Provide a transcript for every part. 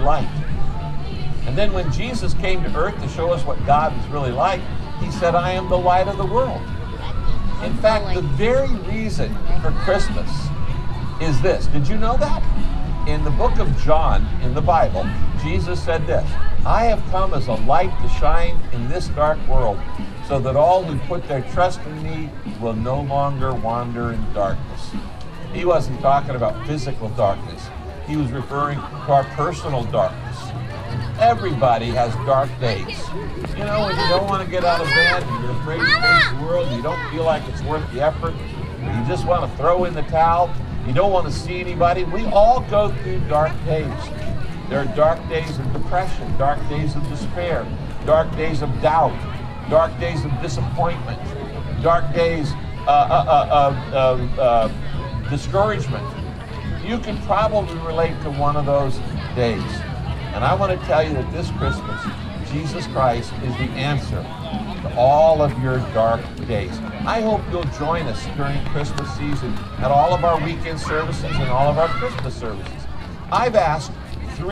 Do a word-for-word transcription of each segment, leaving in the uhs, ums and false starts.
like. And then when Jesus came to earth to show us what God is really like, he said, I am the light of the world. In fact, the very reason for Christmas is this. Did you know that? In the book of John, in the Bible, Jesus said this, I have come as a light to shine in this dark world, so that all who put their trust in me will no longer wander in darkness. He wasn't talking about physical darkness. He was referring to our personal darkness. Everybody has dark days. You know, when you don't want to get out of bed, you're afraid to face the world, you don't feel like it's worth the effort, or you just want to throw in the towel, you don't want to see anybody. We all go through dark days. There are dark days of depression, dark days of despair, dark days of doubt, dark days of disappointment, dark days uh, uh, uh, of uh, uh, discouragement. You can probably relate to one of those days. And I want to tell you that this Christmas, Jesus Christ is the answer to all of your dark days. I hope you'll join us during Christmas season at all of our weekend services and all of our Christmas services. I've asked three...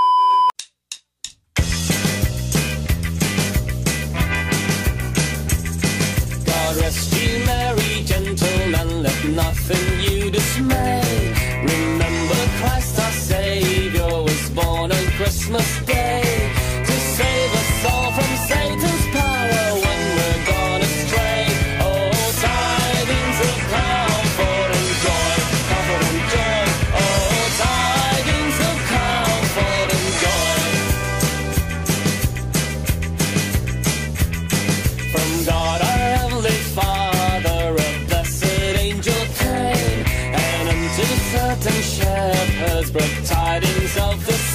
God rest you, merry gentlemen, let nothing you dismay. Remember Christ our Savior was born on Christmas Day to save us all from Satan's power when we're gone astray. Oh, tidings of comfort and joy, comfort and joy. Oh, tidings of comfort and joy. From God our Heavenly Father, a blessed angel came, and unto certain shepherds brought tidings of the